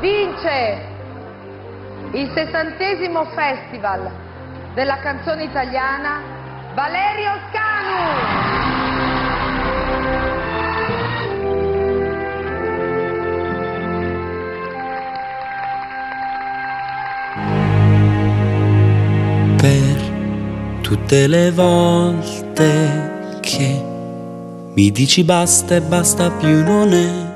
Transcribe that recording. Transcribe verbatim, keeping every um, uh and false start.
vince il sessantesimo Festival della canzone italiana Valerio Scanu. Per tutte le volte che mi dici basta e basta più non è